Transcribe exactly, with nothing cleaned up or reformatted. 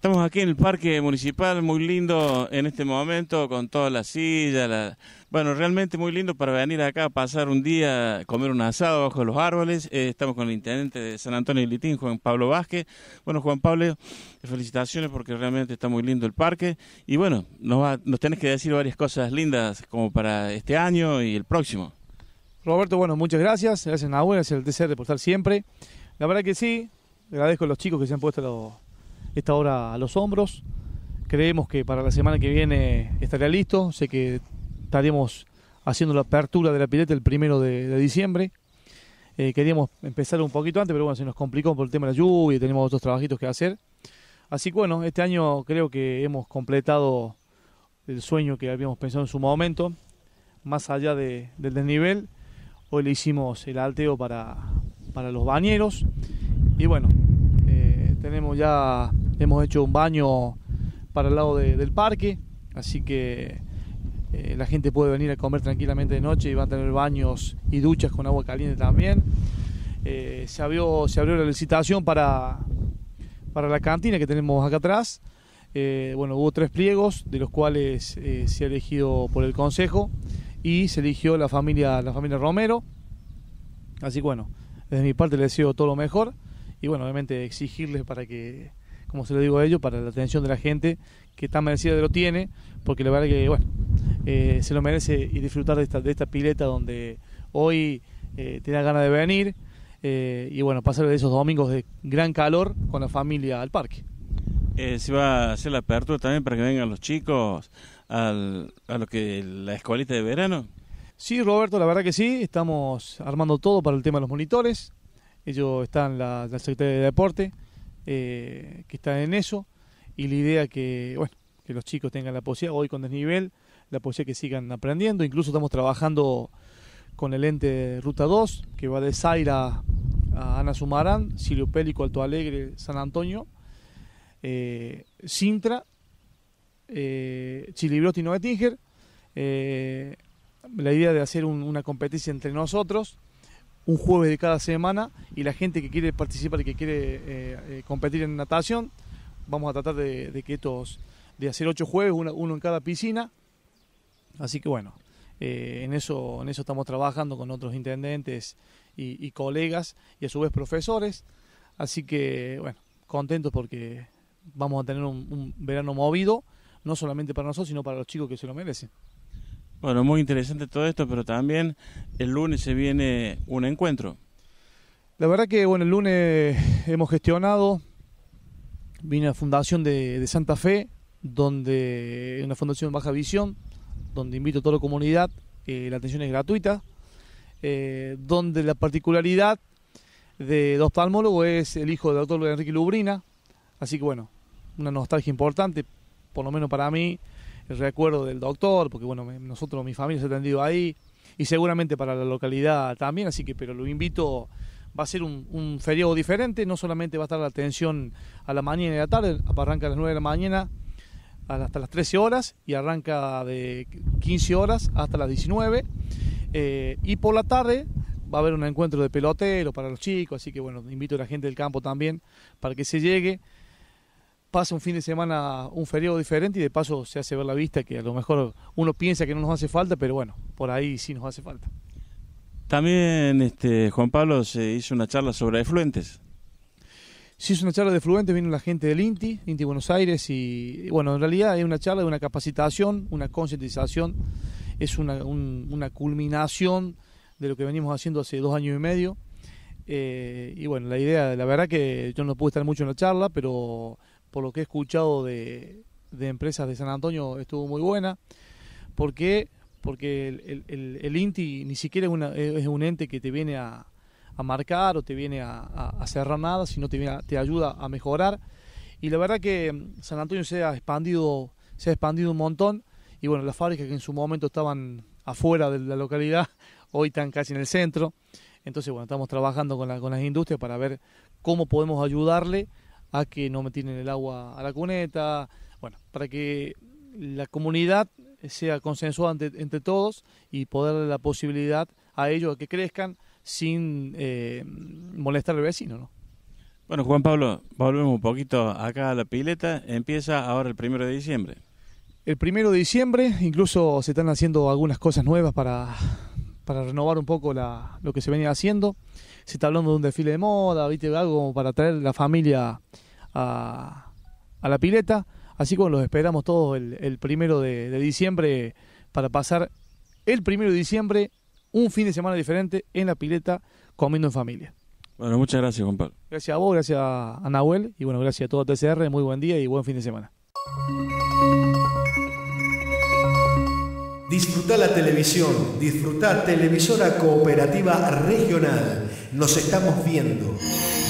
Estamos aquí en el Parque Municipal, muy lindo en este momento, con todas las sillas, la... bueno, realmente muy lindo para venir acá a pasar un día, comer un asado bajo los árboles. Eh, estamos con el intendente de San Antonio de Litín, Juan Pablo Vázquez. Bueno, Juan Pablo, felicitaciones porque realmente está muy lindo el parque. Y bueno, nos, va, nos tenés que decir varias cosas lindas como para este año y el próximo. Roberto, bueno, muchas gracias. Gracias Nahuel, gracias al T C R por estar siempre. La verdad que sí, agradezco a los chicos que se han puesto los... esta obra a los hombros. Creemos que para la semana que viene estaría listo. Sé que estaríamos haciendo la apertura de la pileta el primero de, de diciembre. Eh, queríamos empezar un poquito antes, pero bueno, se nos complicó por el tema de la lluvia y tenemos otros trabajitos que hacer. Así que bueno, este año creo que hemos completado el sueño que habíamos pensado en su momento. Más allá de, del desnivel, hoy le hicimos el alteo para, para los bañeros. Y bueno, eh, tenemos ya... hemos hecho un baño para el lado de, del parque, así que eh, la gente puede venir a comer tranquilamente de noche y va a tener baños y duchas con agua caliente también. Eh, se, abrió, se abrió la licitación para, para la cantina que tenemos acá atrás. Eh, bueno, hubo tres pliegos, de los cuales eh, se ha elegido por el consejo y se eligió la familia, la familia Romero. Así que bueno, desde mi parte les deseo todo lo mejor y bueno, obviamente exigirles para que, como se lo digo a ellos, para la atención de la gente que tan merecida lo tiene, porque la verdad que bueno, eh, se lo merece y disfrutar de esta, de esta pileta donde hoy eh, tenía ganas de venir eh, y bueno, pasar de esos domingos de gran calor con la familia al parque. Eh, se va a hacer la apertura también para que vengan los chicos al, a lo que la escuelita de verano. Sí, Roberto, la verdad que sí, estamos armando todo para el tema de los monitores. Ellos están la, la Secretaría de Deporte, Eh, que están en eso, y la idea que bueno que los chicos tengan la posibilidad, hoy con desnivel, la posibilidad que sigan aprendiendo. Incluso estamos trabajando con el ente Ruta dos, que va de Zaira a Ana Sumarán, Silio Pélico, Alto Alegre, San Antonio, eh, Sintra, eh, Chilibroti y Noetinger. Eh, la idea de hacer un, una competencia entre nosotros un jueves de cada semana, y la gente que quiere participar y que quiere eh, eh, competir en natación, vamos a tratar de, de que estos, de hacer ocho jueves, uno, uno en cada piscina. Así que bueno, eh, en eso, en eso estamos trabajando con otros intendentes y, y colegas, y a su vez profesores. Así que bueno, contentos porque vamos a tener un, un verano movido, no solamente para nosotros, sino para los chicos que se lo merecen. Bueno, muy interesante todo esto, pero también el lunes se viene un encuentro. La verdad que bueno, el lunes hemos gestionado, vine a la Fundación de, de Santa Fe, donde es una fundación Baja Visión, donde invito a toda la comunidad, eh, la atención es gratuita, eh, donde la particularidad de dos oftalmólogos es el hijo del doctor Enrique Lubrina, así que bueno, una nostalgia importante, por lo menos para mí, el recuerdo del doctor, porque bueno, nosotros, mi familia se ha atendido ahí, y seguramente para la localidad también, así que, pero lo invito, va a ser un, un feriado diferente, no solamente va a estar la atención a la mañana y a la tarde, arranca a las nueve de la mañana hasta las trece horas, y arranca de quince horas hasta las diecinueve, eh, y por la tarde va a haber un encuentro de peloteros para los chicos, así que bueno, invito a la gente del campo también, para que se llegue, pasa un fin de semana, un feriado diferente, y de paso se hace ver la vista, que a lo mejor uno piensa que no nos hace falta, pero bueno, por ahí sí nos hace falta. También, este, Juan Pablo, se hizo una charla sobre efluentes. Se hizo una charla de efluentes, vino la gente del INTI, INTI Buenos Aires, y bueno, en realidad es una charla de una capacitación, una concientización, es una, un, una culminación de lo que venimos haciendo hace dos años y medio. Eh, y bueno, la idea, la verdad que yo no pude estar mucho en la charla, pero por lo que he escuchado de, de empresas de San Antonio estuvo muy buena. ¿Por qué? Porque el, el, el INTI ni siquiera es, una, es un ente que te viene a, a marcar o te viene a, a, a cerrar nada, sino te, viene a, te ayuda a mejorar. Y la verdad que San Antonio se ha expandido, se ha expandido un montón, y bueno, las fábricas que en su momento estaban afuera de la localidad, hoy están casi en el centro. Entonces bueno, estamos trabajando con, la, con las industrias para ver cómo podemos ayudarle a que no me tiren el agua a la cuneta, bueno, para que la comunidad sea consensuada entre, entre todos, y poder darle la posibilidad a ellos a que crezcan sin eh, molestar al vecino, ¿no? Bueno, Juan Pablo, volvemos un poquito acá a la pileta. Empieza ahora el primero de diciembre. El primero de diciembre, incluso se están haciendo algunas cosas nuevas para, para renovar un poco la, lo que se venía haciendo. Se está hablando de un desfile de moda, ¿viste? Algo como para traer la familia a, a la pileta. Así como los esperamos todos el, el primero de, de diciembre para pasar el primero de diciembre un fin de semana diferente en la pileta comiendo en familia. Bueno, muchas gracias, Juan Pablo. Gracias a vos, gracias a Nahuel y bueno, gracias a todo T C R. Muy buen día y buen fin de semana. Disfrutá la televisión, disfrutá Televisora Cooperativa Regional. Nos estamos viendo.